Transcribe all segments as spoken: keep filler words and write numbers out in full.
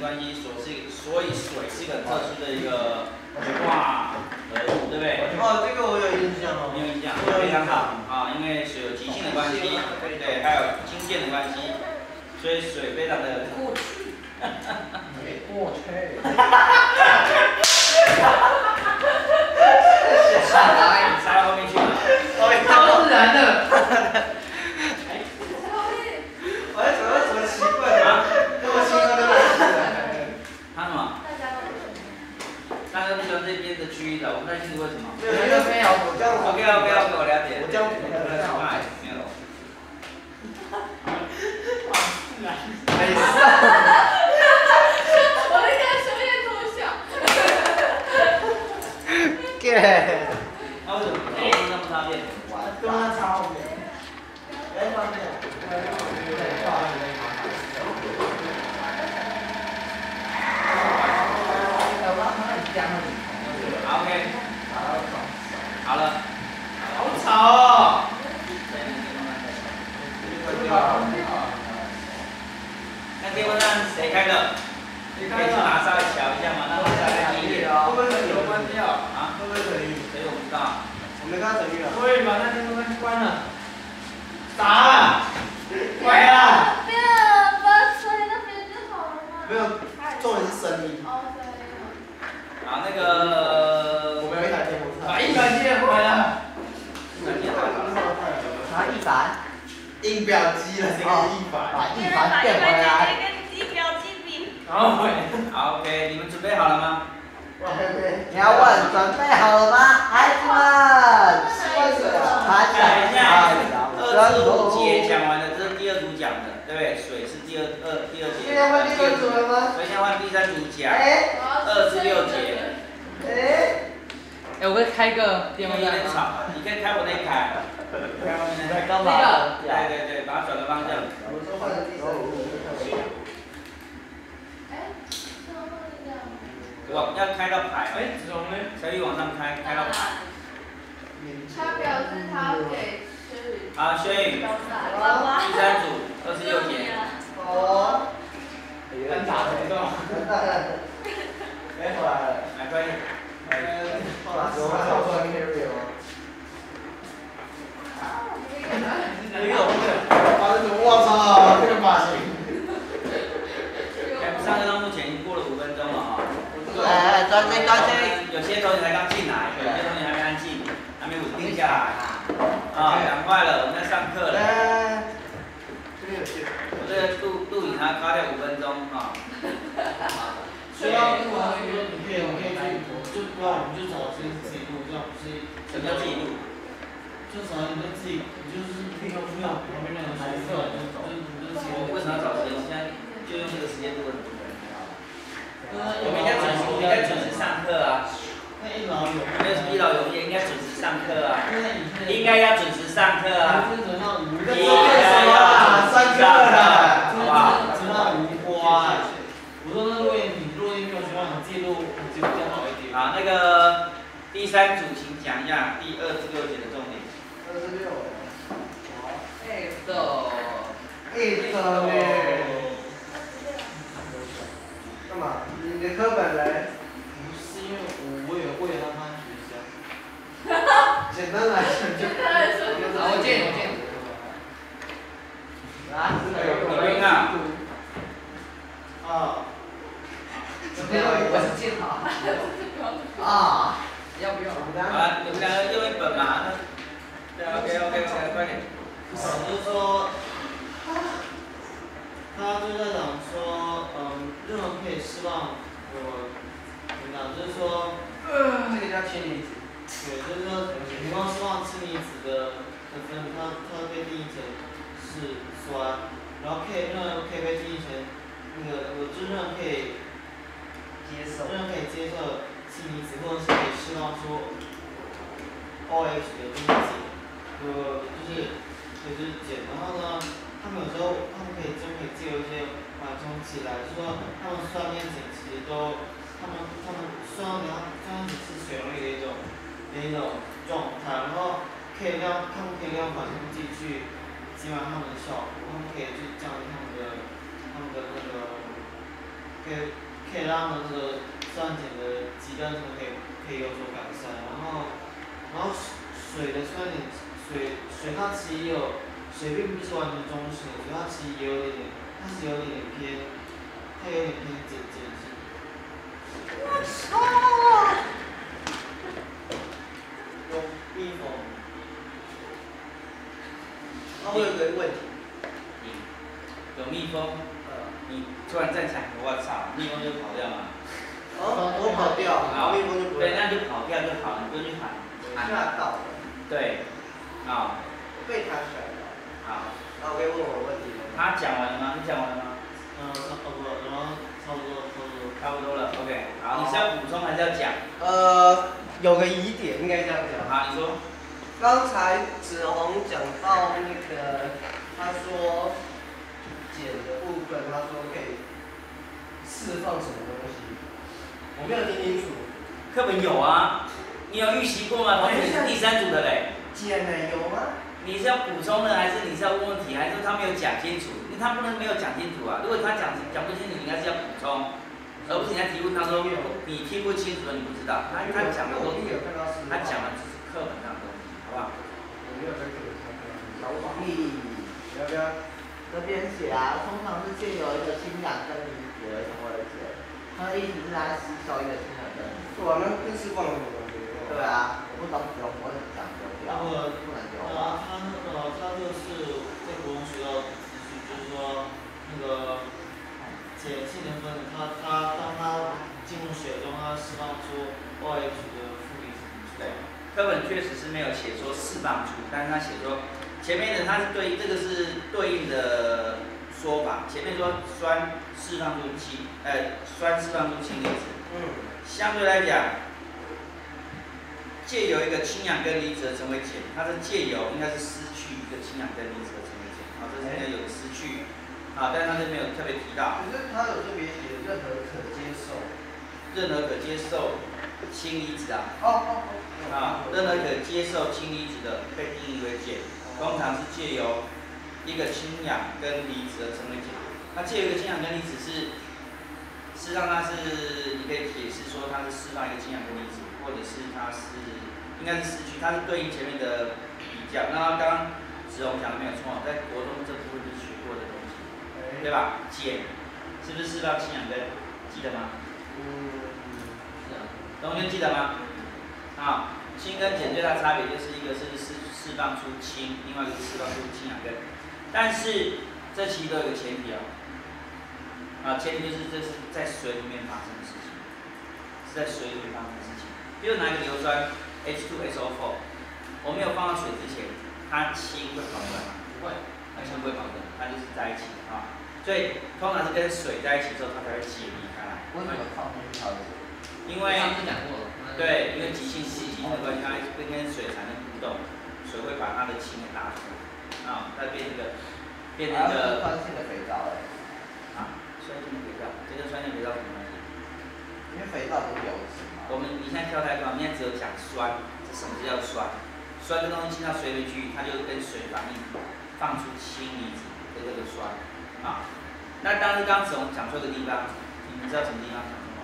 关系，所是所以水是一个很特殊的一个化合物，对不对？ 哦，这个我有印象哦。 你有印象？非常好啊，因为水有极性的关系，对，还有经线的关系，所以水非常的过去。 过去。 塞到后面去了。 超自然的。 我在想到什么奇怪的啊？这么轻松的东西。 他什么？大家都不喜欢这边的区域的，我不太清楚为什么。 没有，因为没有我这样。 OK OK OK， 我了解。 我这样。 没有。 没事。 我那个手也偷笑。 给。 那为什么动作那么差别？ 动作差后面。来方便。 好 OK。好了。 好吵哦。 那电风扇谁开的？可以去拿稍微瞧一下吗？那我再来听一点。 会不会整有关掉？ 啊？会不会整雨？ 所以我不知道。 我没看到整雨啊。 会把那电风扇关了。打。关了。 没有，把水那边就好了嘛。 没有，重点是声音。 哦，对。 啊，那个。 我们有一台电风扇。 把一百借回来。 拿一百， 印表机了，这个是一百。 把一百变回来。 跟地表机比。 好，好 OK， 你们准备好了吗？ 你要问准备好了吗，孩子们？还等一下，二至五节讲。 讲完了，这是第二组讲的，对不对？水是第二二第二节。 现在换第二组了吗？ 所以现在换第三组讲。 哎。 二至六节。 哎。 哎，我可以开个电风扇吗？ 有点吵，你可以开我那一台。 你在干嘛？ 对对对，把它转个方向。 我说换第三组。 哎，这样会这样吗？ 往要开到排， 哎，子龙呢？ 可以往上开，开到排。 他表示他给薛宇。 好，薛宇，第三组，二十六节。 哦。 很打不动。 哎，回来了。 来，快点。 我跳出来 carry 哦。 那个，啊，这种我操，这个发型。 哎，上课到目前已经过了五分钟了哈。 哎，专心专心。 有些同学才刚进来，有些同学还没安静，还没稳定下来。啊，赶快了，我们在上课了。 这边有线。 我这个录录影还卡掉五分钟啊。 所以要录完以后，你可以，我可以去，就不然我们就找时间自己录，这样不是？ 什么叫自己录？ 就找你就自己，你就是听到需要旁边那个学生，就就就自己。 为什么要找时间？现在就用这个时间录很多人。我我们应该准时，我们应该准时上课啊。 那一劳永没有什么一劳永逸，应该准时上课啊。应该要准时上课啊。 应该要准时上课，好不好？ 知道无花。我说那录音，你录音没有学到，你记录就比较好一点。 好，那个第三组，请讲一下第二至六节的重点。 二十六。 哎，走。 一周嘞。干嘛？你的课本嘞？ 不是因为我我也为了让他学习啊。简单来说就。 简单来说就是。 好，我见我见。 啊， 有音啊。 啊。 我是建好。啊，要不要？ 好了，你们两个用一本嘛。对 ，OK OK OK， 快点。 就是说，他就在讲说，嗯，任何可以释放，我怎么讲？就是说， 这个叫氢离子。 对，就是说，平方释放氢离子的的分，它它被定义成是酸，然后 K 任何 K 被定义成那个，我就任何可以接受。 任何可以接受氢离子，或者是可以释放出 O H 的分子，呃，就是就是碱。然后呢，他们有时候他们可以就可以借由一些缓冲起来，就是说他们酸跟碱其实都，他们他们酸跟酸跟碱是水溶液的一种的一种状态，然后可以让他们可以用缓冲剂去减缓它们的效果，他们可以去降低他们的他们的那个可以可以让那个酸碱的基调什么可以可以有所改善，然后然后水的酸碱水水它其实也有水并不是完全中性，所以它其实也有点它是有点偏它有点偏碱碱性。 我操！ 有蜜蜂。然后我有个问题， 你有蜜蜂，你突然站起来，我操，蜜蜂就跑掉嘛。 哦，我跑掉，然后蜜蜂就不会。 对，那就跑掉就好，你不用去喊。 吓到了。 对，好。 被他甩到。 好。 那我可以问我问题吗？ 他讲完了吗？你讲完了吗？ 嗯，差不多，然后差不多，差不多。 差不多了 ，OK。好，你是要补充还是要讲？ 呃，有个疑点，应该这样讲。 好，你说。 刚才子红讲到那个，他说碱的部分，他说可以释放什么东西，我没有听清楚。 课本有啊，你有预习过吗？同学是第三组的嘞。 碱呢有吗？ 你是要补充呢，还是你是要问问题，还是他没有讲清楚？因为他不能没有讲清楚啊。如果他讲讲不清楚，你应该是要补充，而不是你在提问当中你听不清楚的，你不知道。他他讲的都是，他讲的只是课本上的东西，好不好？ 我没有在课本上看到。 小黄历， 要不要？ 这边写啊，通常是借由一个氢氧根离子而成为的碱，它的意思是它吸收一个氢氧根离子。 哇，那跟释放有什么关系？ 对啊，我不懂这种，我怎么讲丢掉？不能丢啊， 啊。 他那个他这个是在国中学到的资讯，就是说那个碱性的分子，它它当它进入水中，它释放出 O H 的负离子出来。 课本确实是没有写说释放出，但是他写说前面的它是对这个是对应的说法，前面说酸释放出氢，呃，酸释放出氢离子， 嗯， 相对来讲，借由一个氢氧根离子而成为碱，它是借由应该是失去一个氢氧根离子而成为碱，啊，这是应该有个失去，啊，但是它是没有特别提到。 可是他有特别写任何可接受。 任何可接受氢离子啊。 哦哦哦。 啊，任何可接受氢离子的被定义为碱，通常是借由一个氢氧根离子而成为碱。那借由一个氢氧根离子是，事实上它是你可以解释说它是释放一个氢氧根离子，或者是它是应该是失去，它是对应前面的比较。那刚刚子龙讲的没有错，在国中这部分是学过的东西，对吧？碱是不是释放氢氧根？记得吗？ 嗯， 是啊。同学记得吗？啊，氢跟碱最大的差别就是一个是释释放出氢，另外一个是释放出氢氧根。但是这其实都有个前提哦，啊，前提就是这是在水里面发生的事情，是在水里面发生的事情。比如拿一个硫酸 H 二 S O 四， 我没有放到水之前，它氢会跑出来吗？不会，它氢不会跑出来，它就是在一起啊。所以通常是跟水在一起之后，它才会解离开来。 为什么放进去调节？ 因为上次讲过了。 对，因为极性气极性的关系，它会跟水产生互动，水会把它的氢给拉出来，啊，再变一个变成一个酸性的肥皂哎。 啊，酸性的肥皂，这跟酸性肥皂什么关系？ 因为肥皂不是油脂嘛。 我们你现在跳太快，我们现在只有讲酸，这什么叫酸？酸这东西进到水里去，它就跟水反应，放出氢离子的这个酸，啊，那当然刚刚子龙讲错个地方，你们知道什么地方讲错吗？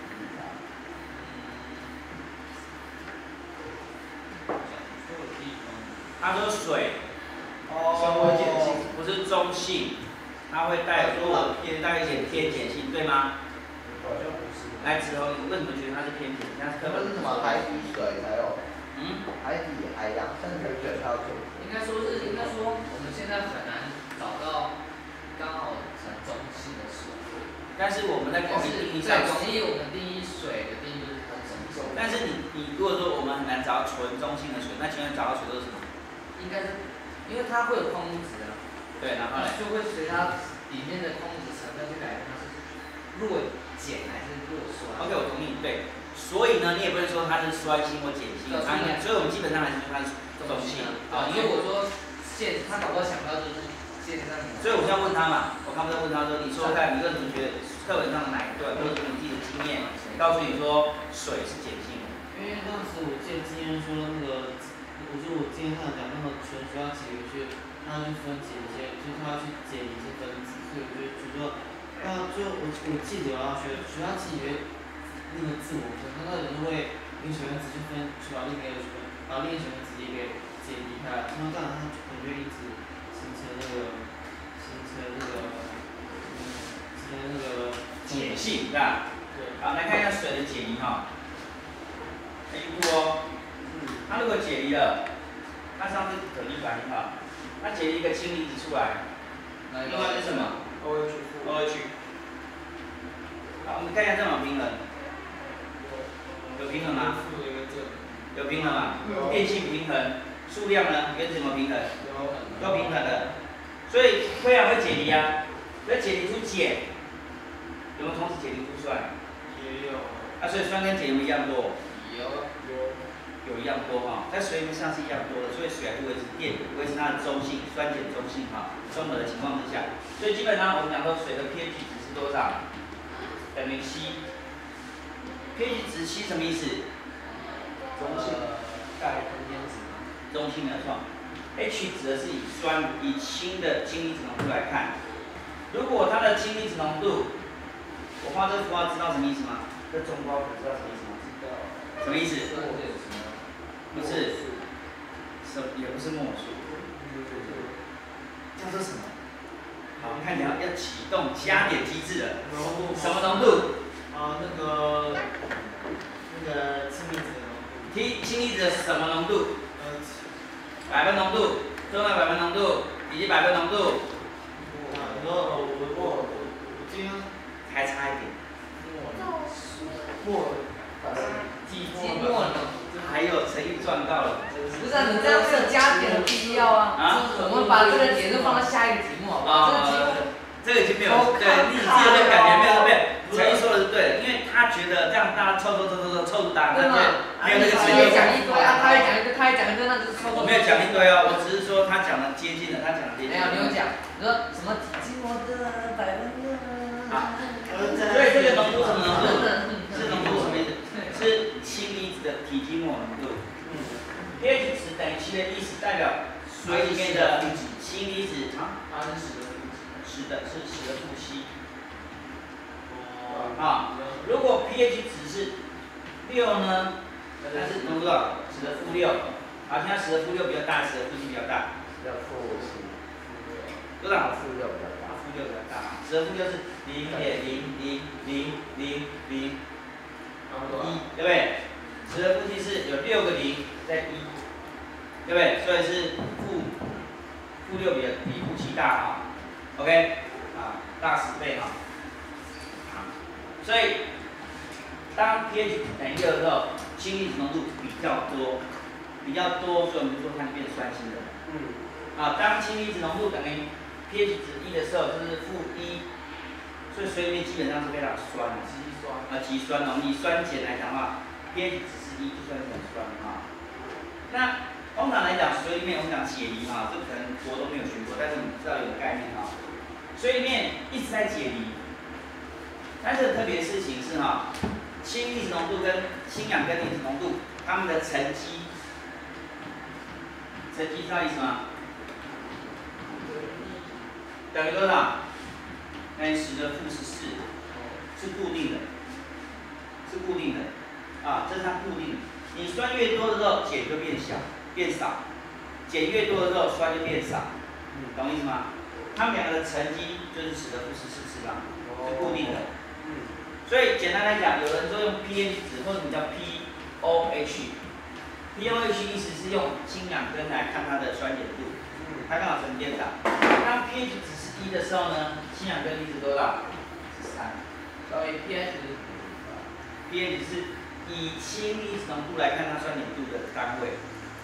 他说水， 哦， 不是中性，它会带有弱偏带一点偏碱性，对吗？ 好像不是。 来，子红，你为什么觉得它是偏碱？你看课本是什么海底水才有？ 嗯？ 海底海洋深层水才有水。 应该说是，应该说我们现在很难找到刚好成中性的水。 但是我们在广义定义在上， 广义我们定义水的定义就是它中性。 但是你你如果说我们很难找到纯中性的水，那请问找到水都是什么？ 应该是，因为它会有矿物质啊。 对，然后呢？ 就会随它里面的矿物质成分去改变它是弱碱还是弱酸。 OK， 我同意，对。所以呢，你也不能说它是酸性或碱性，它应该，所以我们基本上还是说它是中性啊。 因为我说现他搞不好想到就是现在。 所以我现在问他嘛，我刚才问他说，你说说看，你为什么觉得课本上的哪一段，或者你自己的经验，告诉你说水是碱性的？ 因为当时我记得经验说那个。我说我今天上讲那个纯水要解离去，它去分解一些，就是它要去解离一些分子，所以我就觉得那就我我记得啊，学学校自己的那个字母分，它那人会用水分子去分，去把另一个水分，把另一个水分子也给解离开来，那这样它可能就一直形成那个形成那个嗯形成那个碱性，对吧？ 对。 好，来看一下水的解离哈。A 步哦，它如果解离了，它上次可逆反应哈，它解离一个氢离子出来，另外是什么 ？O H ？O H。好，我们看一下正反平衡，有平衡吗？有平衡吗？变性平衡，数量呢？原子怎么平衡？都平衡的，所以会氧会解离啊，要解离出碱，有没有同时解离出酸？ 也有。 啊，所以酸跟碱有没有一样多？ 有有。 有一样多哈，在水里面上是一样多的，所以水还是维持电，维持它的中性，酸碱中性哈，中和的情况之下，所以基本上我们讲说水的 pH 值是多少？等于七。pH 值七什么意思？ 中性，钙跟烟子。 中性没有错。H 指的是以酸以氢的氢离子浓度来看，如果它的氢离子浓度，我画这个符号知道什么意思吗？这中高可知道什么意思吗？知道。什么意思？不是，什也不是墨数，叫做什么？好，我们看起来要启动加点机制了。什么浓度？ 啊，那个那个氢离子的浓度。 氢氢离子的什么浓度？ 呃， 百分浓度，重要百分浓度以及百分浓度。 啊，你说呃，我我我我今天还差一点。 墨， 体积墨呢？ 还有乘以状告了。 不是啊，你这样是有加点的必要啊。 啊？ 我们把这个点就放到下一个题目好不好？这个题目。 这个已经没有，对，你自己有点感觉没有对，陈毅说的是对的，因为他觉得这样大家凑凑凑凑凑凑出答案，他没有那个成就感。 讲一堆啊，他也讲一堆，他也讲一堆，那就是凑凑。 我没有讲一堆哦，我只是说他讲的接近了，他讲的接近。 没有，你有讲，你说什么体积墨的百分的。 啊。所以这个浓度什么浓度？是浓度什么意思？是氢离子的体积墨浓度。pH 值等于七的意思代表水里面的氢离子啊，它是十的负十的是十的负七。啊，如果 pH 值是六呢，那是浓度多少？十的负六。好，现在十的负六比较大，十的负七比较大。 要负七。 多少？ 负六比较大。 负六比较大。十的负六是零点零零零零零一，对不对？十的负七是有六个零在一，对不对？所以是负负六比比负七大啊。OK， 啊，大十倍哈。啊，所以当 pH 等于六的时候，氢离子浓度比较多，比较多，所以我们就说它变酸性的。 嗯。啊， 当氢离子浓度等于 pH 值一的时候，就是负一，所以水里面基本上是非常酸的，极酸啊，极酸哦。以酸碱来讲的话 ，pH 值是一就算是很酸啊。那通常来讲，水里面我们讲解离哈，这可能国都没有学过，但是你知道有个概念哈。水里面一直在解离，但是很特别的事情是哈，氢离子浓度跟氢氧根离子浓度，它们的乘积，乘积知道意思吗？等于多少？等于十的负十四，是固定的，是固定的，啊，这是它固定的。你酸越多的时候，碱就变小，变少；碱越多的时候，酸就变少。嗯，懂意思吗？它们两个的乘积就是十的负十四次方，是固定的。嗯，所以简单来讲，有人说用 pH 值，或者什么叫 P O H。P O H 意思是用氢氧根来看它的酸碱度，它刚好成颠倒。当 pH 值是一的时候呢，氢氧根离子多少？是三。所以 pH 值 pH 是以氢离子浓度来看它酸碱度的单位，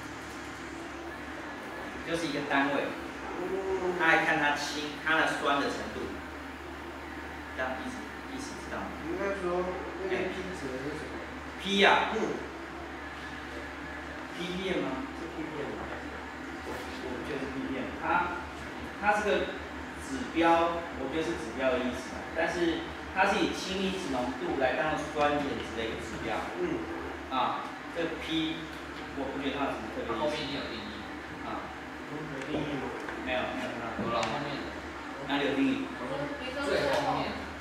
就是一个单位。它来看它氢它的酸的程度，这样意思意思知道吗？ 应该说那个 P 指的是什么 ？P 呀、啊。 嗯。 ppm 吗？ 是 ppm 吗？ 我觉得是 ppm， 它它是个指标，我觉得是指标的意思，但是它是以氢离子浓度来当酸碱值的一个指标。嗯。啊，这个 P 我不觉得它有什么特别意思。 后面也有定义。 啊。 有定义吗？ 没有，没有看到。 有了后面。 哪里有定义？ 最后面。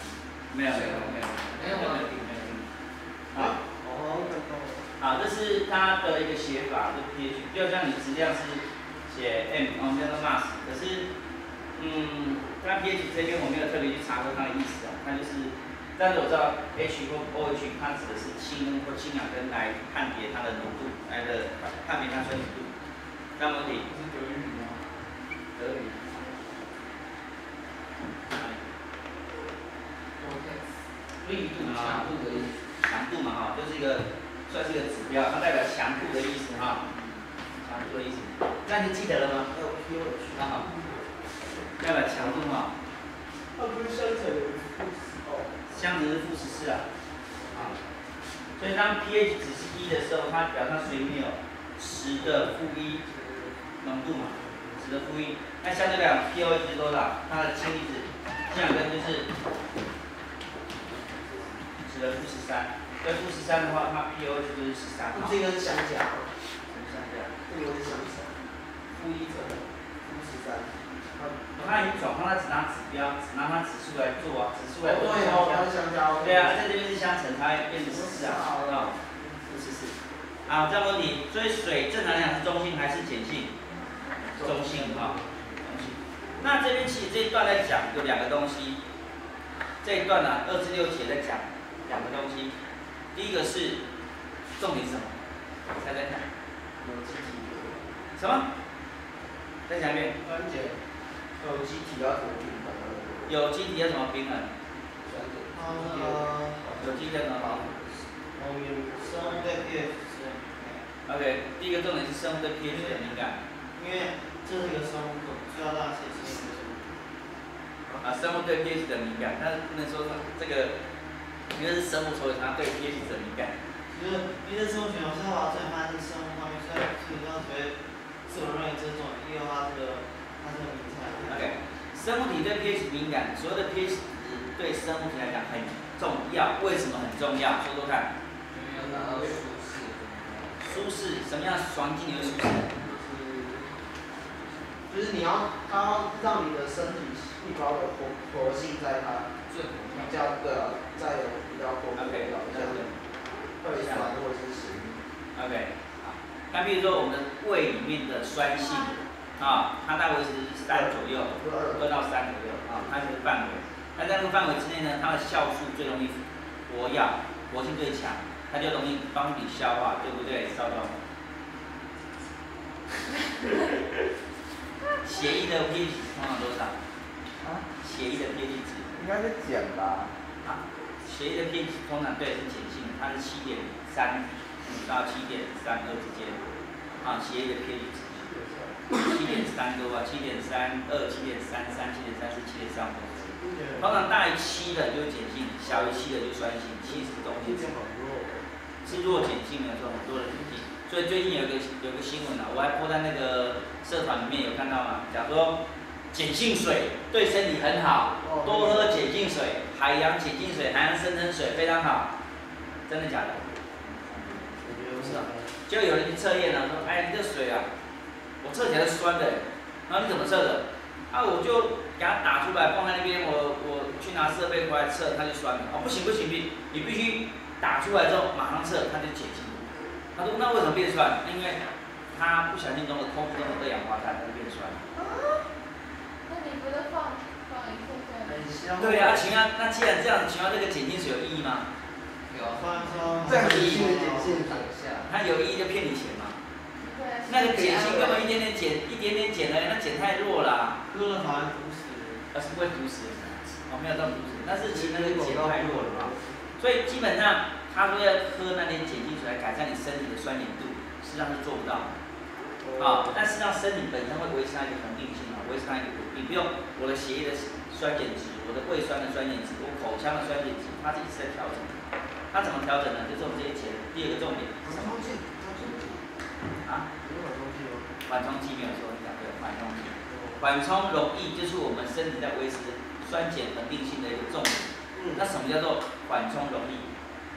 没有没有没有没有吗？ 没有没有。好， 哦，看到了。 好，这是它的一个写法，就 pH， 就像你质量是写 m， 我们叫做 mass， 可是，嗯，它 pH 这边我没有特别去查过它的意思啊，它就是，但是我知道 H 或 OH 它指的是氢或氢氧根来判别它的浓度，来的判别它酸碱度。那么你是德语吗？ 德语。 力度、强度的意思。 强度嘛哈，就是一个算是一个指标，它代表强度的意思哈，强度的意思，那你记得了吗？ 还有 pH， 那好，代表强度哈。 它不是相乘的负十哦。 相乘是负十四啊，啊，所以当 pH 值是一的时候，它表示它水里面有十的负一浓度嘛，十的负一，那相对来讲 pOH 是多少？它的氢离子氢氧根就是十的负十三，对负十三的话，它 pOH 就是十三。 这个是相加， 什么相加？ 这个是相乘，负一乘负十三。 它已经转换，它只拿指标，只拿它指数来做啊，指数来做对哦，它是相加。 对啊，在这边是相乘，它会变成十四啊，啊，负十四。好，这个问题，所以水正常来讲是中性还是碱性？中性哈，中性。那这边其实这一段在讲有两个东西，这一段呢、啊，二至六节在讲两个东西。第一个是重点是什么？猜猜看。 有机体。 什么？再讲一遍。 关键。有机体要怎么平衡？ 有机体要怎么平衡？ 呃， 有机体要怎么平衡？ 我们生物对 pH 是 OK， 第一个重点是生物对 pH 的敏感。 因为这是一个生物主要大写是一个生物。 啊，生物对 pH 的敏感，但是不能说这个，因为是生物，所以它对 pH 的敏感。 就是因为生物学老师把这发现是生物方面，所以所以要学自我认为这种，因为它这个它这个名称。 OK， 生物体对 pH 敏感，所有的 pH 值对生物体来讲很重要。为什么很重要？说说看。 因为要达到舒适。 舒适，什么样的环境你会舒适？ 就是你要，它要让你的身体细胞的活活性在它最比较对啊，在有比较活跃，比较像胃酸或者是食物。 OK， 好，那比如说我们的胃里面的酸性啊，它大概维持三左右，二到三左右啊，它是范围。那在这个范围之内呢，它的酵素最容易活跃，活性最强，它就容易帮你消化，对不对，邵总？血液的 pH 值通常多少？ 啊？ 血液的 pH 值？ 应该是碱吧？ 啊，血液的 pH 值通常对是碱性，它是七点三五到七点三二之间。啊，血液的 pH 值七点三多啊，七点三二、七点三三、七点三四、七点三五。通常大于七的就是碱性，小于七的就是酸性，七是中性。是弱碱性的时候，很多人碱性。所以最近有一个有一个新闻啊，我还播在那个社团里面有看到嘛，讲说碱性水对身体很好，多喝碱性水，海洋碱性水、海洋深层水非常好，真的假的？ 我觉得不是啊。 就有人去测验了，说，哎，你这水啊，我测起来是酸的，然后你怎么测的？啊，我就给它打出来放在那边，我我去拿设备回来测，它就酸了。哦，不行不行不行，你必须打出来之后马上测，它就碱性。他说那为什么变酸？因为它不小心中了空气中的二氧化碳，它就变酸。 啊？那你不是放放一次在？ 很香。 对啊，请问那既然这样，请问这个碱性水有意义吗？ 有。 放松。 这样子性的碱性等一下。 它有意义就骗你钱嘛？ 对。 那个碱性根本一点点碱，一点点碱而已，那碱太弱了。 喝了反而毒死。 而是不会毒死人。哦，没有这种毒死，但是其实那个碱太弱了啊。所以基本上。他说要喝那点碱性水来改善你身体的酸碱度，实际上是做不到的。啊，但实际上身体本身会维持它一个恒定性啊，维持它一个稳定。不用我的血液的酸碱值，我的胃酸的酸碱值，我口腔的酸碱值，它是一直在调整。它怎么调整呢？就是我们这一节第二个重点。 缓冲剂。 啊？ 有缓冲剂吗？ 缓冲剂没有说，你讲对，缓冲剂。缓冲溶液就是我们身体在维持酸碱恒定性的一个重点。嗯。那什么叫做缓冲溶液？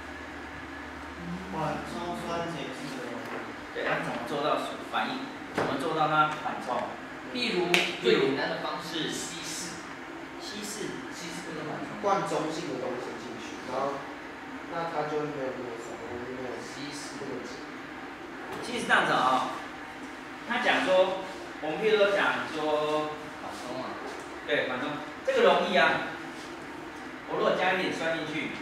缓冲酸碱性的溶液。 对，它怎么做到反应？怎么做到它缓冲？ 例如最简单的方式，稀释。 稀释。 稀释这个缓冲。 灌中性的东西。 这样子啊、哦，他讲说，我们譬如说讲说， 缓冲啊， 对，缓冲，这个容易啊。我如果加一点酸进去，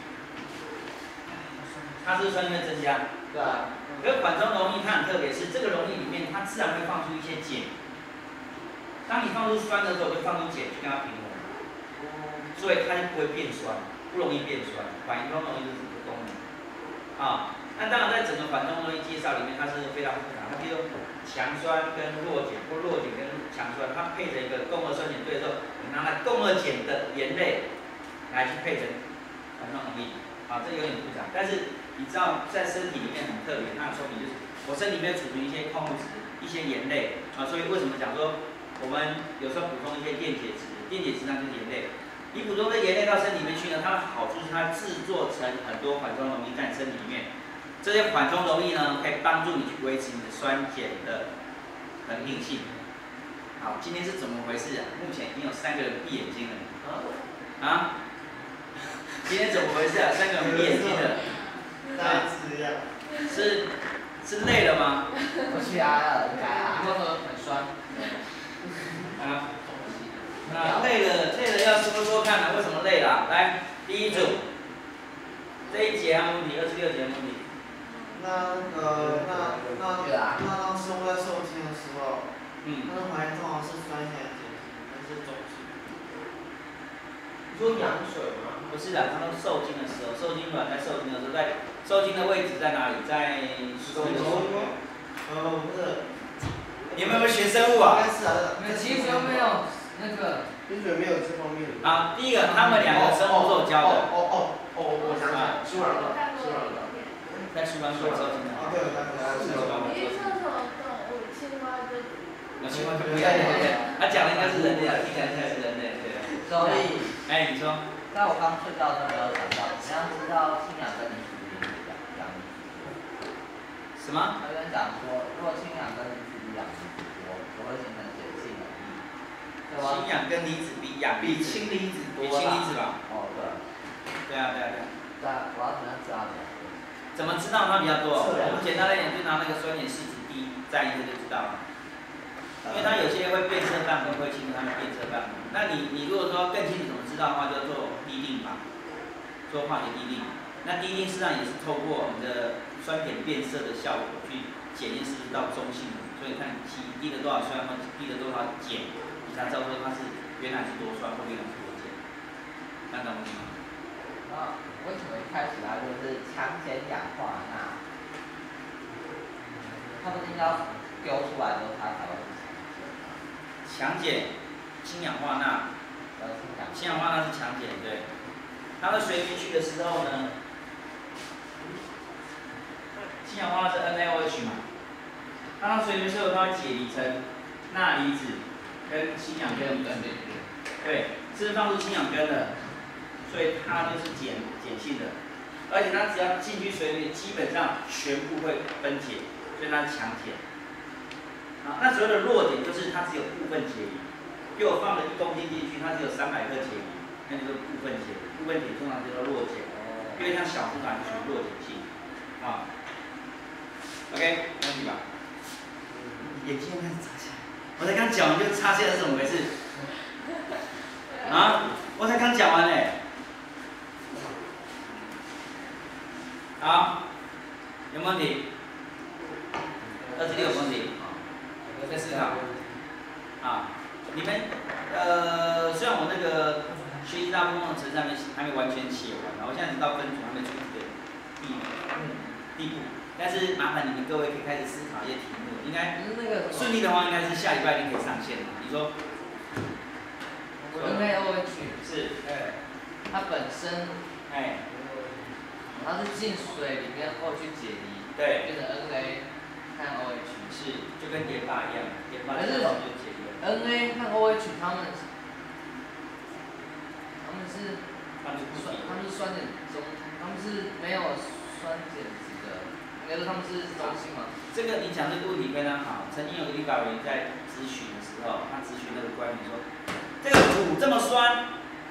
它是不是酸性会增加？ 对啊。 可是缓冲溶液它很特别，是这个溶液里面它自然会放出一些碱。当你放出酸的时候，就放出碱去跟它平衡，所以它就不会变酸，不容易变酸。缓冲溶液就是这个功能。啊，那当然在整个缓冲溶液介绍里面，它是非常复杂。它比如说强酸跟弱碱，或弱碱跟强酸，它配着一个共轭酸碱对的时候，你拿那共轭碱的盐类来去配成缓冲溶液。啊，这有点复杂，但是你知道在身体里面很特别，它的说明就是我身体里面储存一些矿物质、一些盐类啊，所以为什么讲说我们有时候补充一些电解质，电解质那就是盐类。你补充这盐类到身体里面去呢，它的好处是它制作成很多缓冲溶液在你身体里面，这些缓冲溶液呢可以帮助你去维持你的酸碱的恒定性。好，今天是怎么回事啊？目前已经有三个人闭眼睛了。啊？今天怎么回事啊？三个人闭眼睛了。 大致一样。 是是累了吗？ 不起来了，应该啊。 你会喝很酸。 啊。那累了，累了要说说看啊，为什么累了？来，第一组，这一节还有问题，二十六节的问题。 那呃，那那那当生物在受精的时候， 嗯， 它的环境通常是酸性还是碱性，还是中性？ 你说羊水吗？ 不是的，它都受精的时候，受精卵在受精的时候，在受精的位置在哪里？在手头呃，不是。 你们有没有学生物啊？ 应该是啊。 没有，其实没有那个。 冰水没有这方面的。 好，第一个，他们两个生物都有教的。 哦哦哦，我想起来，输卵了，输卵了。 在输卵管受精的。 啊，对，我看过。 是输卵管。 你说什么动物？青蛙就。 那青蛙就不要不要，他讲的应该是人类啊，听起来应该是人类，对。 所以， 哎，你说。 在我刚睡觉的时候没有想到，你要知道氢氧跟磷属于氧氧离子。 什么？ 他跟讲说，如果氢氧跟磷属于氧离子多，就会形成碱性溶液，对吧？ 氢氧跟离子比氧比氢离子多，比氢离子吧？ 哦，对。 对啊，对啊，对啊。 对啊，我要怎么样知道的？ 怎么知道它比较多？我们简单来讲，就拿那个酸碱试纸滴蘸一下就知道了。因为它有些会变色半分，会清楚它的变色半分。那你你如果说更清楚怎么知道的话，就要做滴定法，做化学滴定。那滴定实际上也是透过我们的酸碱变色的效果去检验是不是到中性的。所以看滴滴了多少酸或滴了多少碱，你才知道说它是原来是多酸或原来是多碱。那懂吗？ 那为什么一开始它就是强碱氧化钠？它不是应该要丢出来之后它才会是强碱，氢氧化钠， 呃氢氧。 氢氧化钠是强碱，对。它在水里面去的时候呢，氢氧化钠是 N A O H 嘛，它到水里面之后，它会解离成钠离子跟氢氧根离子，对，是放出氢氧根的，所以它就是碱碱性的，而且它只要进去水里，基本上全部会分解，所以它是强碱。啊，那所谓的弱碱就是它只有部分解离，比如我放了一公斤进去，它只有三百克解离，那就是部分解离，部分解通常叫做弱碱，因为它小分子还是属于弱碱性，啊 ，OK， 没问题吧？眼睛开始擦下来，我才刚讲完就擦下来是怎么回事？啊，我才刚讲完嘞。好，有没有问题？二十六有问题。在思考，啊，你们呃，虽然我那个学习大部分的程式还没还没完全写完，我现在只到分组还没出题的地地步，但是麻烦你们各位可以开始思考一些题目，应该顺利的话，应该是下礼拜就可以上线了。你说 N A O H 是， 对，它本身， 哎， 它是进水里面后去解离， 对， 变成 N A 和 O H。 是，就跟盐巴一样，盐巴是就解离了。 N A 和 O H 它们，他们是， 他们是酸，他们是酸碱中，他们是没有酸碱值的，应该说他们是中性吗？ 这个你讲这个问题非常好。曾经有个立法委员在咨询的时候，他咨询那个官员说，这个土这么酸，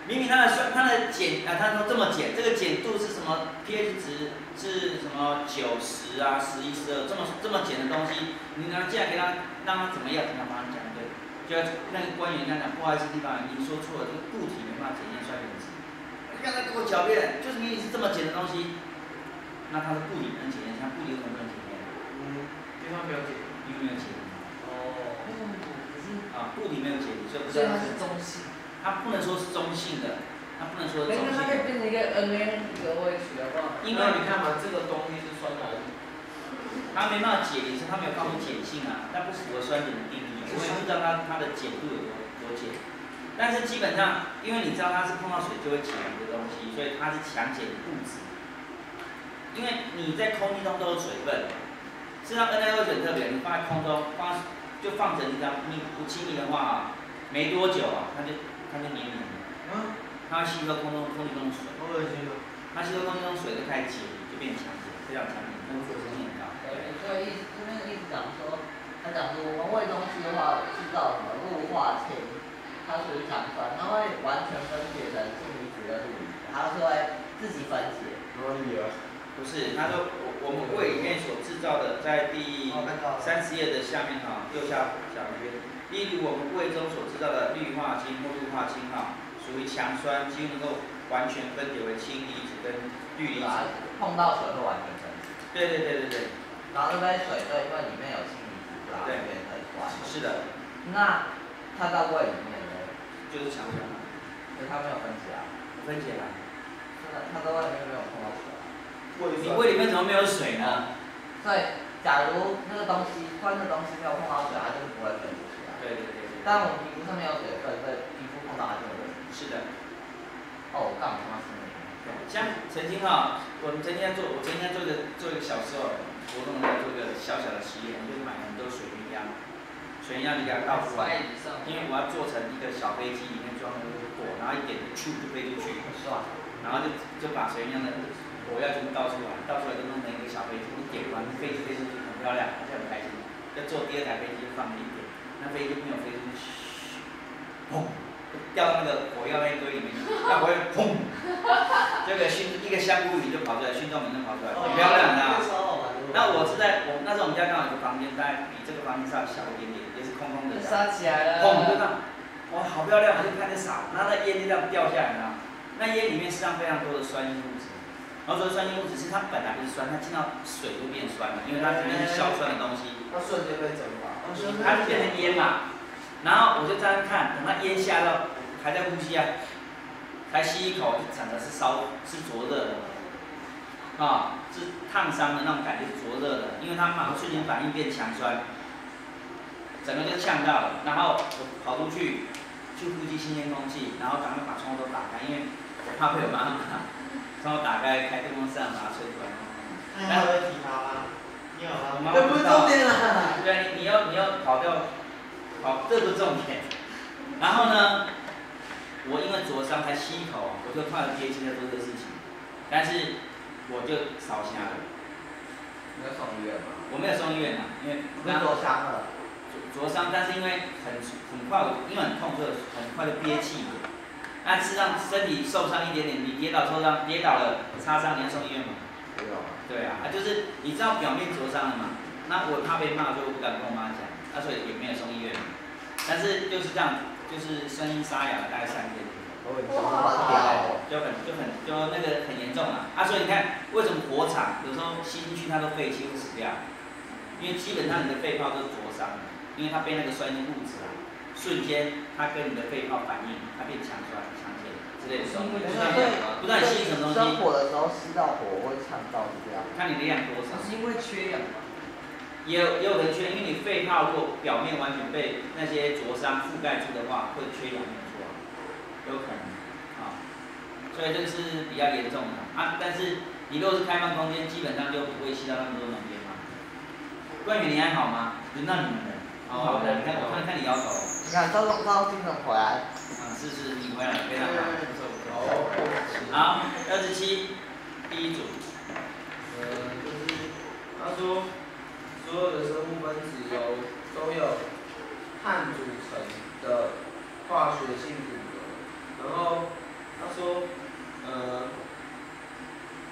明明它的酸，它的碱啊，它说这么碱，这个碱度是什么 ？pH 值是什么九十啊、十一、十二，这么这么碱的东西，你呢？既然给它让它怎么样，怎么样把它讲对？就那个官员跟他讲，不好意思，地方您说错了，这个固体没办法检验酸盐值。你刚才给我狡辩，就是明明是这么碱的东西，那它是固体能检验，它固体为什么不能检验？ 嗯，因为它没有解离。 因为没有解离。 哦。 啊，固体没有解离，所以不所以它是。 是中性。 它不能说是中性的，它不能说是中性的。 它可以变成一个 N A 一个 O H 的话， 因为你看嘛，这个东西是酸还是？ 它没办法解离，是它没有告诉碱性啊，它不符合酸碱的定义，我也不知道它它的碱度有多多碱。但是基本上，因为你知道它是碰到水就会解离的东西，所以它是强碱物质。因为你在空气中都有水分，事实上 N A O H 很特别，你放在空中，放就放着，你只要你不清理的话啊，没多久啊，它就它就黏黏的。 嗯。 它吸收空中空气中的水。 好恶心哦。 它吸收空气中水就开始解离，就变强碱，非常强碱，跟水生很高。 对，所以意思这边的意思讲说，他讲说我们喂东西的话，制造什么氯化氢，它属于强酸，它会完全分解成氢离子跟氯离子，它是会自己分解。 哪里啊？ 不是，他说我我们胃里面所制造的，在第三十页的下面哈，右下角那边，例如我们胃中所制造的氯化氢或氯化氢哈，属于强酸，几乎能够完全分解为氢离子跟氯离子。 碰到水会完全分解。 对对对对对。 然后这杯水对，因为里面有氢离子，把它变成酸。 是的。 那它到胃里面呢？ 就是强酸嘛。 所以它没有分解啊。 分解了。 它它在外面没有碰到水啊。 你胃里面怎么没有水呢？ 所以，假如那个东西酸的东西没有碰到水，它就是不会分解出来。 对对对对。 但我们皮肤上面有水分，所以皮肤碰到它就会。 是的。 哦，我干嘛他妈是那个？ 像曾经哈，我们曾经在做，我曾经在做一个做一个小时候活动在做一个小小的实验，就是买很多水鸳鸯，水鸳鸯你给它倒出来，因为我要做成一个小飞机，里面装了一个火，然后一点咻就飞出去，然后就就把水鸳鸯的火药全部倒出来，倒出来就弄成一个小飞机，一点完飞机飞出去很漂亮，而且很开心。要做第二台飞机就放了一点，那飞机没有飞出去，砰，掉到那个火药那一堆里面，那火药砰，这个熏一个香菇鱼就跑出来，熏动名就跑出来，很漂亮的。那我是在我那时候我们家刚好有个房间，大概比这个房间稍微小一点点，也是空空的。 烧起来了。 砰，就这样，哇，好漂亮！我就看着傻，然后那烟就这样掉下来，你知道吗？那烟里面实际上非常多的酸性物质。然后说酸性物质是它本来不是酸，它进到水就变酸了，因为它里面是硝酸的东西。 它瞬间被蒸发。 它就变成烟嘛。然后我就这样看，等它烟下到还在呼吸啊，才吸一口就整个是烧是灼热的，啊，是烫伤的那种感觉是灼热的，因为它马上瞬间反应变强酸，整个就呛到了。然后我跑出去去呼吸新鲜空气，然后赶快把窗户都打开，因为我怕会有妈妈。窗户打开，开电风扇把它吹出来。 那还会提他吗？你有吗？ 我妈这不是重点啦。 对，你你要你要跑掉，跑这不是重点。然后呢，我因为灼伤才吸一口，我就靠着憋气在做这个事情，但是我就烧瞎了。 你要送医院吗？ 我没有送医院啊，因为不是灼伤了。 灼伤，但是因为很很快，因为很痛，所以很快就憋气。那是让身体受伤一点点，你跌倒受伤，跌倒了擦伤，你要送医院吗？ 不要。 对啊，啊就是你知道表面灼伤了嘛？那我怕被骂，所以我不敢跟我妈讲，那所以也没有送医院。但是就是这样，就是声音沙哑了大概三天。 哇， 就很就很就那个很严重了啊！所以你看，为什么火场有时候吸进去它都废气会死掉？因为基本上你的肺泡都是灼伤的，因为它被那个酸性物质啊，瞬间它跟你的肺泡反应，它变强酸、强碱之类的东西。不知道你吸什么东西。 生火的时候吸到火会呛到是这样。 看你的量多少。 是因为缺氧吗？ 也有也有人缺，因为你肺泡如果表面完全被那些灼伤覆盖住的话，会缺氧没错，有可能啊。所以这个是比较严重的啊。但是你如果是开放空间，基本上就不会吸到那么多浓烟嘛。关于你还好吗？轮到你们了。哦，你看我看看你摇头。 你看，都都精神回来。 啊，是是，你回来非常好，不错不错。好，二十七，第一组。 呃，就是他说。所有的生物分子有都有碳组成的化学性组合，然后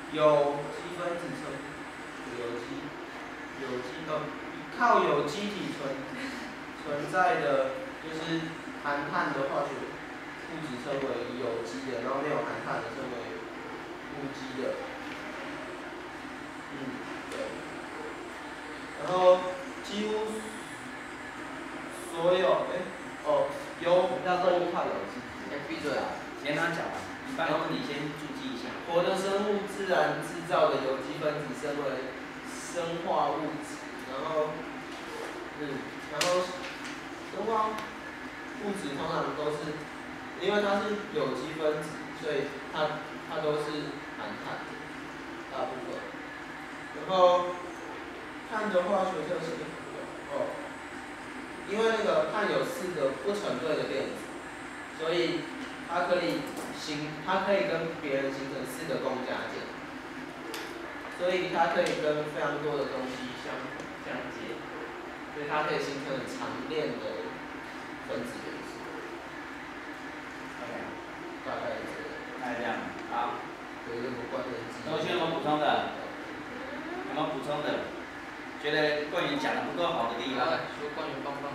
有机分子称有机有机哦，靠有机体存存在的就是含碳的化学物质称为有机的，然后没有含碳的称为无机的。嗯，对。然后几乎所有哎、欸、哦有要都依靠有机体。哎，闭嘴啊！ 先让他讲完，一般问你先注记一下。 活的生物自然制造的有机分子称为生化物质，然后嗯，然后生化物质通常都是，因为它是有机分子，所以它它都是含碳，大部分。然后碳的化学特性哦，因为那个碳有四个不成对的电子，所以它可以形，它可以跟别人形成四个共价键，所以它可以跟非常多的东西相相接，所以它可以形成很长链的分子元素。 OK， 大概是这个。 大概这样。好。 有一个关联机。 同学有没有补充的？有没有补充的？觉得冠元讲的不够好的地方？ 说冠元棒棒。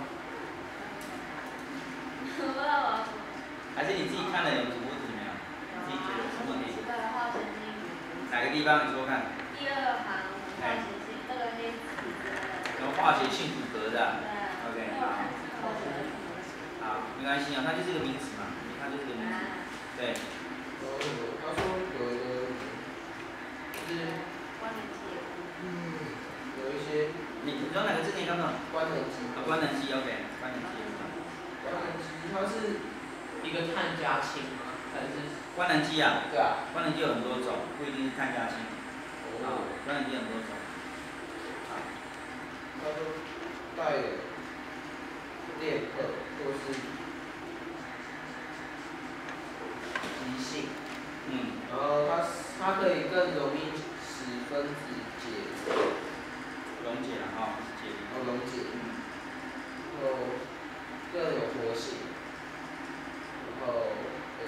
还是你自己看了有什么问题没有？自己觉得有什么问题？哪个地方你说看？ 第二行化学性，这个黑体的。 有化学性骨骼的。 对。 OK， 好。好，没关系啊，它就是个名词嘛，它就是个名词。对。 有他说有一个，就是关联机。 嗯，有一些。 你你说哪个字？你刚刚？ 官能机。 啊，官能机 ，OK， 官能机。 官能机它是一个碳加氢吗？还是？ 官能机啊？ 对啊。 官能机有很多种，不一定是碳加氢。 哦。 官能机很多种。 啊。它都带有电荷或是极性。 嗯。 然后它它可以更容易使分子解溶解了哈，不是解离。 哦，溶解。然后更有活性。然后呃，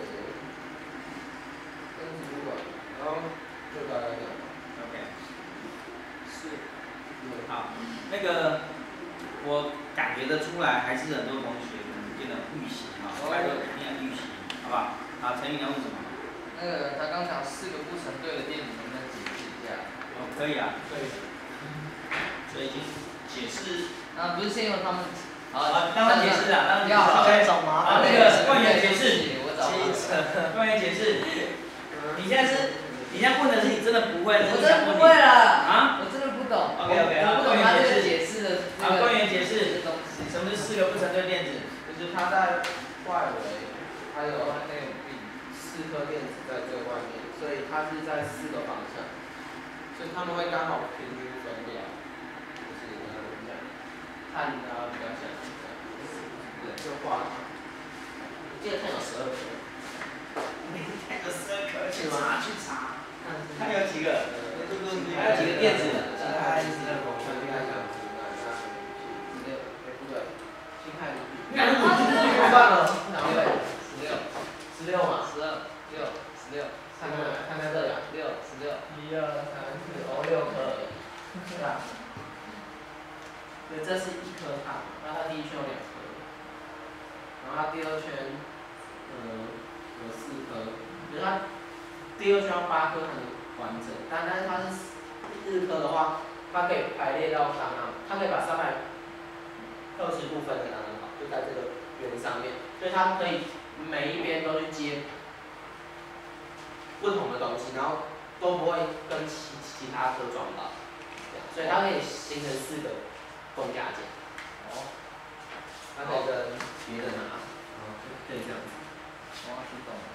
分子不管，然后就大概这样。 OK。 是。 好，那个我感觉得出来，还是很多同学可能变得预习哈，拜托一定要预习，好不好？好，陈宇你要问什么？ 那个他刚讲四个不成对的电子，能不能解释一下？ 哦，可以啊。 可以。 所以已经解释。 啊，不是先由他们。好， 让他解释啊，让他解释。 要 OK。 找麻烦。 好，那个冠元解释。 我找麻烦。 冠元解释。你现在是，你现在问的是你真的不会， 我真的不会了。 啊？ 我真的不懂。 OK OK， 好， 我不懂他这个解释的。 好，冠元解释。 东西。 什么是四个不成对电子？ 就是它在外围，还有它那有四颗电子在最外面，所以它是在四个方向，所以它们会刚好平均分掉，就是呃怎么讲，碳它比较像这样，对，就画它。我记得碳有十二颗。 你看有十二颗，去查去查。它有几个？ 还有几个电子？ 氢氦十六，我应该讲十六，哎不对，氢氦是。过半了，哪位？十六，十六嘛， 十二，六，十六， 看看看看这里， 六，十六， 一二三四，哦六颗，对吧？对，这是一颗碳，那它第一圈有两颗，然后它第二圈，嗯，有四颗，就是它第二圈要八颗才能完整，但但是它是四颗的话，它可以排列到刚刚，它可以把三百二十部分的刚刚好，就在这个圆上面，所以它可以每一边都去接不同的东西，然后都不会跟其其他颗撞到，所以它可以形成四个共价键。哦。它可以跟别的拿，然后就可以这样子。 我听懂了。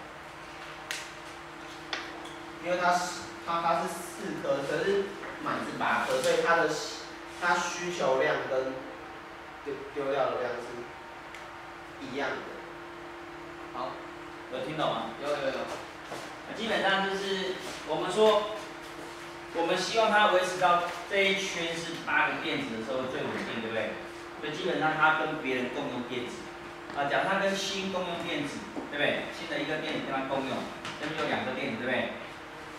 因为它是它它是四颗，可是满是八颗，所以它的它需求量跟丢丢掉的量是一样的。 好，有听懂吗？ 有有有。 基本上就是我们说，我们希望它维持到这一圈是八个电子的时候最稳定，对不对？所以基本上它跟别人共用电子。啊，假如它跟氢共用电子，对不对？氢的一个电子跟它共用，那边有两个电子，对不对？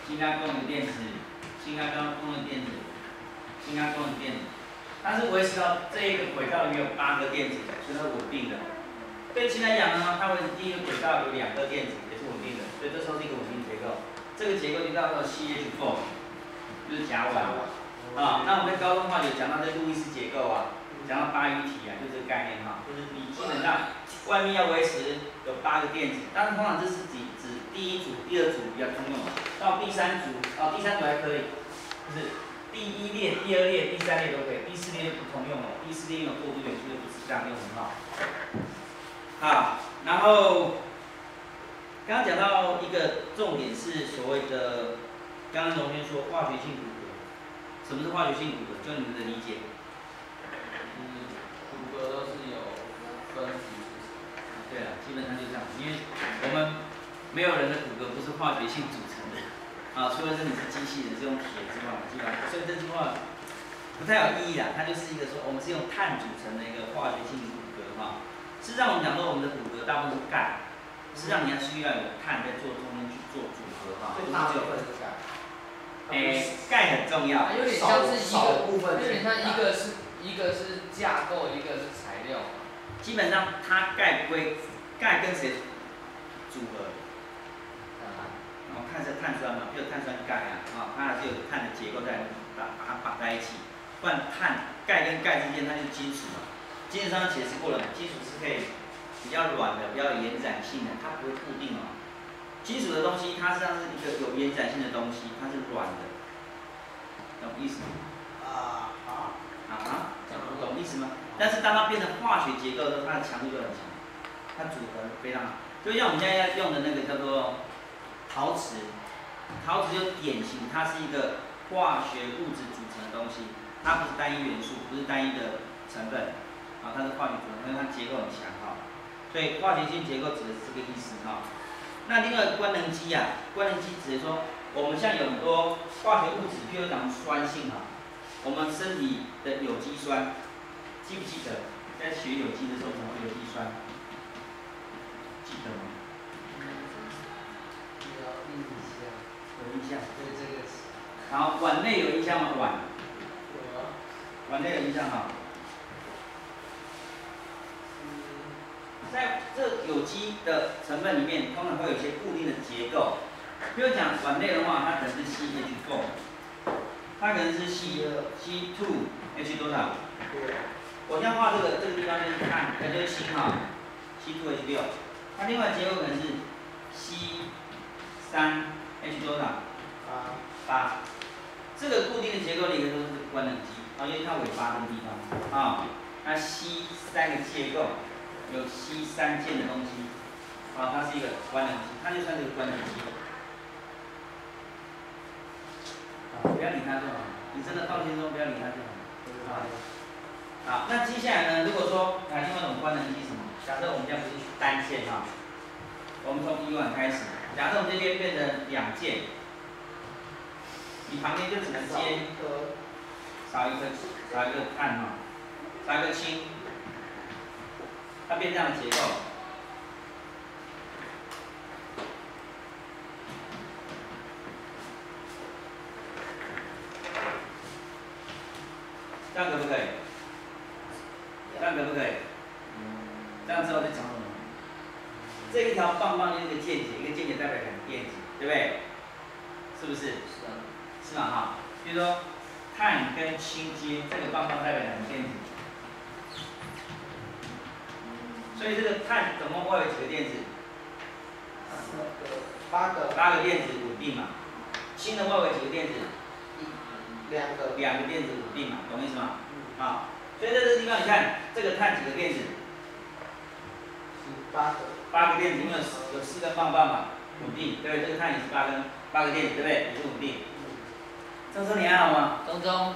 氢氦共的电子，氢氦共的电子，氢氦共的电子，它是维持到这一个轨道里面有八个电子，所以它是稳定的。对氢来讲呢，它维持第一个轨道有两个电子，也是稳定的，所以这时候是一个稳定结构。这个结构就叫做 C H 四， 就是甲烷。啊，那我们在高中化学讲到这路易斯结构啊，讲到八隅体啊，就这个概念哈，就是你基本上外面要维持有八个电子，但是通常这是指指第一组、第二组比较通用，到第三组啊，第三组还可以，就是第一列、第二列、第三列都可以，第四列就不通用了，第四列用过渡元素就不是这样用很好。好，然后刚刚讲到一个重点是所谓的，刚刚龙轩说化学性骨骼，什么是化学性骨骼？就你们的理解。 嗯，骨骼都是有分子组成。 对了，基本上就这样，因为我们没有人的骨骼不是化学性组成的，啊，除了是你是机器人是用铁之外，基本上，所以这句话不太有意义啦。它就是一个说我们是用碳组成的一个化学性骨骼哈。事实上我们讲说我们的骨骼大部分是钙，实际上你还需要有碳在做中间去做组合哈，不是只有钙。诶，钙很重要， 有点像是一个部分， 有点像一个是一个是架构，一个是材料。 基本上它钙不会，钙跟谁组合？然后碳是碳酸嘛，就碳酸钙啊，啊，它还是有碳的结构在，把把它绑在一起。不然碳钙跟钙之间它就是金属嘛，金属上解释过了，金属是可以比较软的，比较有延展性的，它不会固定哦。金属的东西它实际上是一个有延展性的东西，它是软的，懂意思吗？ 啊啊啊，懂意思吗？但是当它变成化学结构的时候，它的强度就很强，它组合非常好。就像我们现在要用的那个叫做陶瓷，陶瓷就典型，它是一个化学物质组成的东西，它不是单一元素，不是单一的成分，啊，它是化学组成，因为它结构很强哈。所以化学性结构指的是这个意思哈。那另外官能基啊，官能基指的说，我们像有很多化学物质，譬如讲酸性哈，我们身体的有机酸，记不记得？在学有机的时候，什么有机酸？记得吗？ 有印象。 有印象。 对这个词。 好，烷类有印象吗？烷。 有啊。 烷类有印象哈。在这有机的成分里面，通常会有一些固定的结构。比如讲烷类的话，它可能是 C H 四， 它可能是 C C 二 H 多少？我现在画这个这个地方就是碳，那就是氢哈 ，C 二 H 六。它另外结构可能是 C 三 H 多少？八。八。这个固定的结构的一个都是官能基，啊，因为它尾巴这个地方啊，它 C 三个结构。有 C 三键的东西，啊，它是一个官能基，它就算是个官能基。啊，不要理它就好，你真的放心中不要理它就好。啊，好，那接下来呢？如果说啊，另外一种官能基什么？假设我们这样不是单键哈，我们从乙烷开始，假设我们这边变成两键，你旁边就只能接少一个少一个碳哈，少一个氢。它变这样的结构，这样可不可以？这样可不可以？这样之后再讲什么？这一条棒棒就是一个键结，一个键结代表两个电子，对不对？是不是？是啊。是嘛哈？比如说碳跟氢接，这个棒棒代表两个电子。所以这个碳总共会有几个电子？ 四个，八个。 八个电子稳定嘛。氢的会有几个电子？ 一，两个。 两个电子稳定嘛，懂意思吗？嗯。啊，所以在这个地方你看，这个碳几个电子？ 八个。八个电子，因为有四根棒棒嘛，稳定，对不对？这个碳也是八根，八个电子，对不对？也是稳定。郑州你还好吗？ 中中。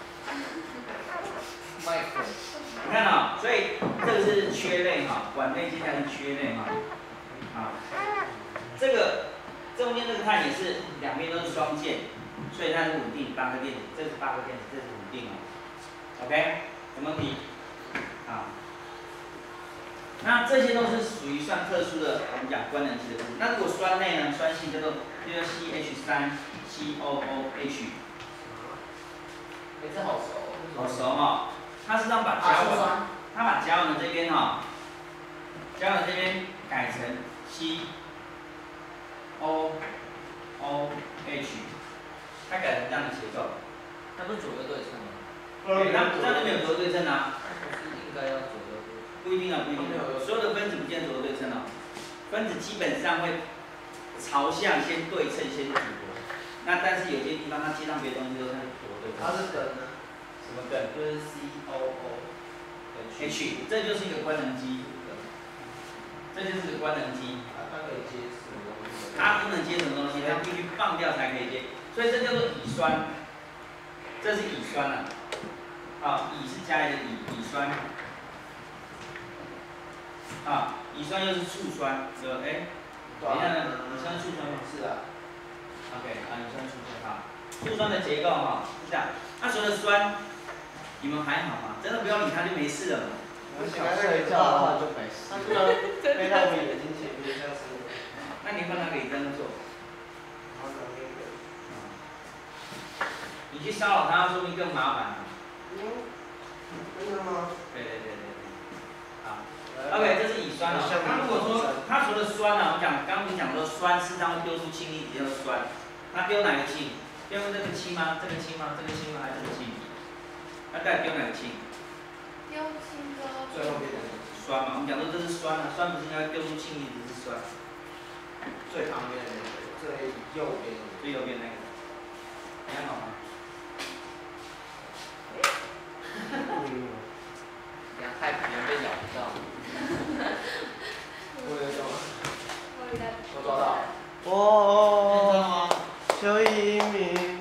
麦克。 你看啊、哦，所以这个是缺类哈，烷类接下来是缺类哈，啊，这个中间这个碳也是两边都是双键，所以它是稳定，八个电子，这是八个电子，这是稳定哦 ，OK， 有没有问题？啊，那这些都是属于算特殊的，我们讲官能基的部分。那如果酸类呢，酸性叫做这叫 C H 三 C O O H。 哎，这好熟。 好熟哈，它是让把甲烷，它把甲烷的这边哈，甲烷这边改成 C O O H， 它改成这样的结构。 它不是左右对称吗？ 对，它它这边有左右对称啊。 不是应该要左右对称？ 不一定啊，不一定。所有的分子不见左右对称啊，分子基本上会朝向先对称，先组合。那但是有些地方它接上别的东西之后，它就左右对称。 它是等呢？ 什么梗？ 就是 C O O H， 这就是一个官能基，这就是个官能基。 它可以接什么东西？ 它不能接什么东西，它必须放掉才可以接，所以这叫做乙酸，这是乙酸啊。啊，乙是加一个乙，乙酸。啊，乙酸又是醋酸，对吧？哎，等一下呢，乙酸醋酸吗？ 是啊。 OK， 啊，乙酸醋酸哈，醋酸的结构哈是这样。那所有的酸，你们还好吗？真的不要理它就没事了嘛。 我想睡觉的话就没事。它突然飞到我眼睛前面，像是。 那你换哪个乙酸做？你去骚扰他，说明更麻烦。 嗯，真的吗？ 对对对对对。好 ，OK， 这是乙酸哦。它如果说它除了酸呢、啊，我讲刚刚不是讲说酸是它会丢出氢离子叫做酸，它丢哪个氢？丢这个氢吗？这个氢吗？这个氢吗？还是这个氢？它到底丢哪个氢？ 丢氢的。 最后变成酸嘛，我们讲说这是酸啊，酸不是应该丢出氢离子是酸？ 最旁边的那个，最右边的。 最右边那个，你还好吗？ 嗯。 两太别人被咬不到。 我有种。 我抓到。哦。邱一鸣。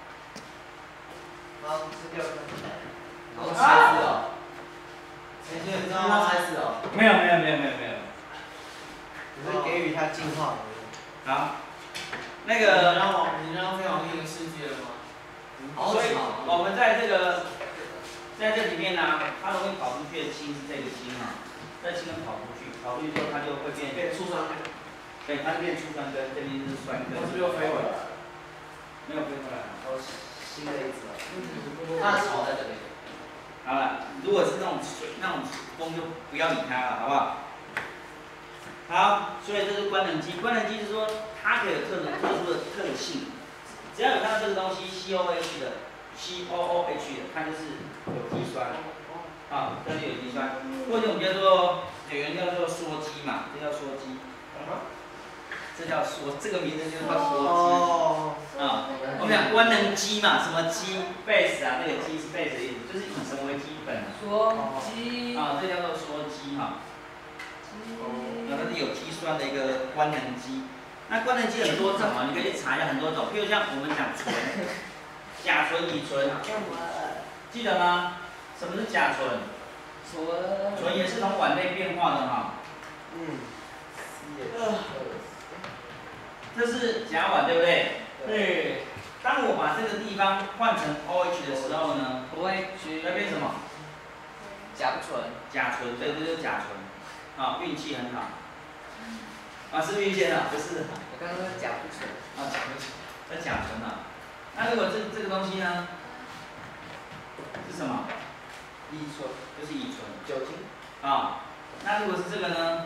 好，吃掉它。 我猜死哦。 谁先知道吗？ 猜死哦。 没有没有没有没有没有。 只是给予它进化而已。 好，那个。 你让我，你让飞往另一个世界了吗？ 所以我们在这个，在这里面呢、啊，它容易跑出去的氢是这个氢啊，这氢根跑出去，跑出去之后它就会变变醋酸根， 对，它就变醋酸根，这边是酸根。 它是不是又飞回来了？ 没有飞回来。 哦，新的一只了。 它的巢在这里。 好了，如果是那种水那种风就不要理它了，好不好？好，所以这是官能基，官能基是说它可以有特殊特殊的特性。只要有看到这个东西 C O H 的 C O O H 的，它就是有机酸，啊，这是有机酸。或者我们叫做有人叫做羧基嘛，这叫羧基，这叫羧，这个名字就叫羧基。 哦。 啊，我们讲官能基嘛，什么基 base 啊，那个基是 base 的意思，就是以什么为基本啊？ 羧基。 啊，这叫做羧基哈。那它是有机酸的一个官能基。那官能基很多种啊，你可以去查一下很多种，譬如像我们讲醇，甲醇、乙醇，记得吗？什么是甲醇？ 醇。 醇也是从烷类变化的哈。 嗯。 这是甲烷，对不对？对。当我把这个地方换成 O H 的时候呢 ，O H 那变什么？ 甲不醇。 甲醇，对，这就是甲醇。啊，运气很好。啊，是不是运气很好？不是。 我刚刚说甲不醇。 啊，甲不醇，这甲醇啊。那如果这这个东西呢？是什么？ 乙醇， 就是乙醇。 酒精。 啊，那如果是这个呢？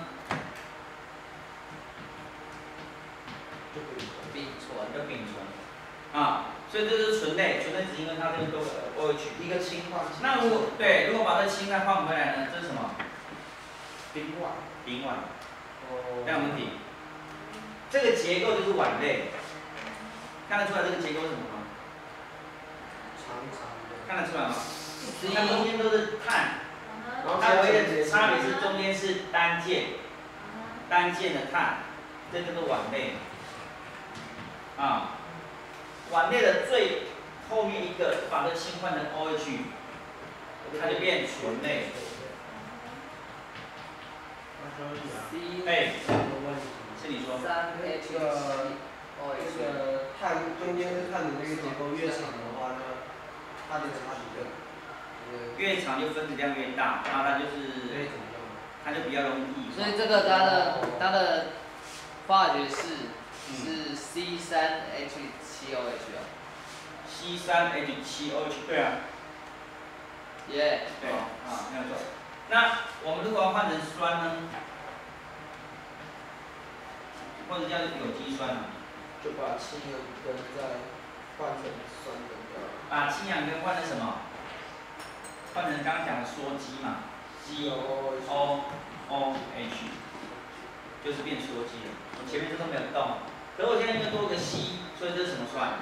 就丙醇。 丙醇。 叫丙醇。啊，所以这就是醇类，醇类只因为它这个都 O H 一个氢换氢。 那如果对，如果把这氢再换回来呢？这是什么？ 丙烷。 丙烷。 哦。 没有问题。这个结构就是烷类，看得出来这个结构是什么吗？ 长长的。 看得出来吗？它中间都是碳，它唯一的差别是中间是单键，单键的碳，这叫做烷类。啊，烷类的最后面一个把这氢换成 O H， 它就变醇类。哎，是你说。 三 H 这个这个碳中间是碳的这个结构越长的话呢，它的差比更。 越长就分子量越大，然后它就是怎么用？ 它就比较容易异化。 所以这个它的它的化学式是 C 三 H 七 O H 哦。 C 三 H 七 O H 对啊。 耶。 对，啊，没有错。那我们如果要换成酸呢？或者叫有机酸啊？ 就把氢氧根再换成酸根掉。 把氢氧根换成什么？换成刚刚讲的羧基嘛 ，C O O H， 就是变羧基了。我前面这都没有动，可是我现在因为多个 C， 所以这是什么酸？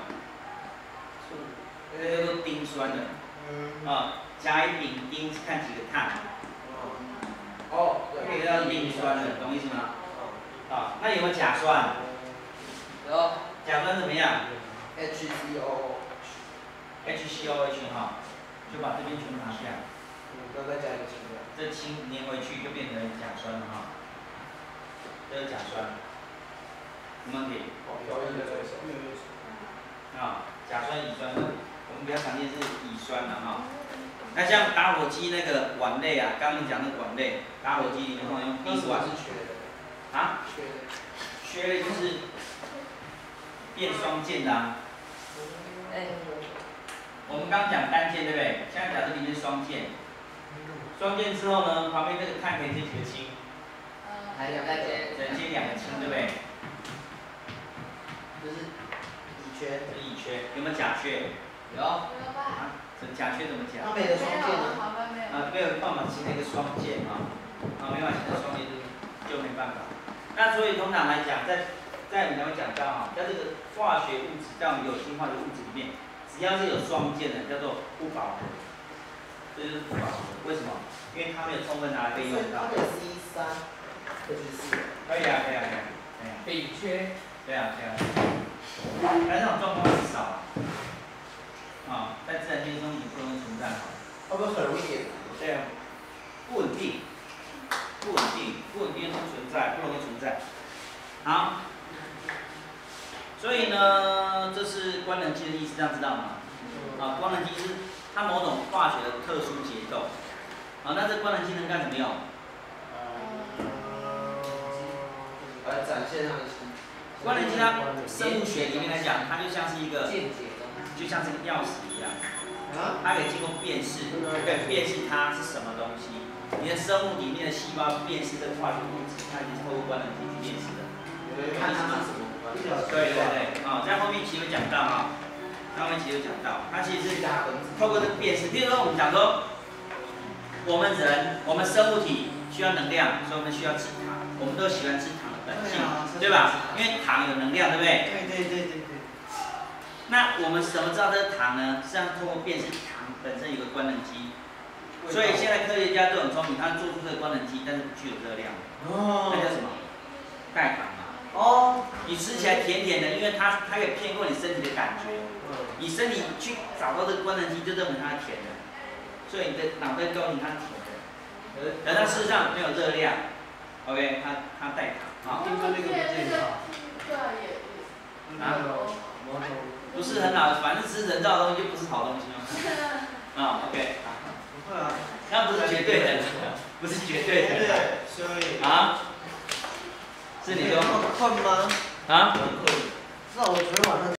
这叫做丁酸的。嗯。啊，甲乙丙丁看几个碳。哦。这个叫丁酸的，懂意思吗？啊，那有没有甲酸？ 有。 甲酸怎么样 ？H C O H C O H 哈，就把这边全部拿下。 嗯，刚再加一个氢的。 这氢粘回去就变成甲酸了哈。这是甲酸。有没有问题？ 哦，表演的这个是。 啊，甲酸、乙酸，我们比较常见是乙酸的哈。那像打火机那个碗类啊，刚刚讲那个碗类，打火机里面通常用丙烷。 是缺的。 啊？ 缺的。 缺的就是变双键的啊。 哎。 我们刚刚讲单键对不对？现在讲这里面双键。双键之后呢，旁边这个碳可以接几个氢？ 还有再接。 再接两个氢，对不对？ 这是乙缺。 这是乙缺，有没有甲缺？ 有。 啊，这甲缺怎么讲？ 它没有双键呢。 啊，没有办法形成一个双键啊，啊，没办法形成双键就就没办法。那所以通常来讲，在在我们会讲到啊，在这个化学物质，在我们有机化学物质里面，只要是有双键的，叫做不饱和。这就是不饱和，为什么？因为它没有充分拿来被用到。 它的 C 三 H 四。 可以啊，可以啊，可以啊。可以啊。 丙缺。 对啊，对啊。但这种状况很少啊。啊，在自然界中也不容易存在哈。 会不会很容易点？ 对啊。不稳定，不稳定，不稳定不存在，不容易存在。好。所以呢，这是官能基的意思，这样知道吗？啊，官能基是它某种化学的特殊结构。好，那这官能基能干什么用？ 来展现它的。 官能基它生物学里面来讲，它就像是一个， 见解中， 就像是个钥匙一样，它可以经过辨识，可以辨识它是什么东西。你的生物里面的细胞辨识这个化学物质，它已经是透过官能基去辨识的。 看它是什么。 对对对，啊，在后面其实有讲到哈，在后面其实有讲到，它其实是透过这个辨识。比如说我们讲说，我们人，我们生物体需要能量，所以我们需要吃糖，我们都喜欢吃糖的本性，对吧？因为糖有能量，对不对？ 对对对对对。 那我们怎么知道这是糖呢？实际上通过辨识糖本身有个官能基，所以现在科学家都很聪明，他做出这个官能基，但是不具有热量，那叫什么？代糖嘛。哦。你吃起来甜甜的，因为它它可以骗过你身体的感觉，你身体去找到这个官能基就认为它是甜的，所以你的脑袋告诉你它是甜的，而它事实上没有热量 ，OK， 它它代糖啊。 听说那个不健康。 啊？不是很好，反正吃人造的东西就不是好东西哦。啊 ，OK。 不会啊。 那不是绝对的，不是绝对的。 对，所以。 啊？是你说。 困吗？ 啊？ 那我昨天晚上。